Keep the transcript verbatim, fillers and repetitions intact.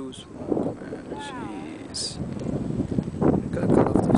no smoke, man. Jeez. Gotta cut off the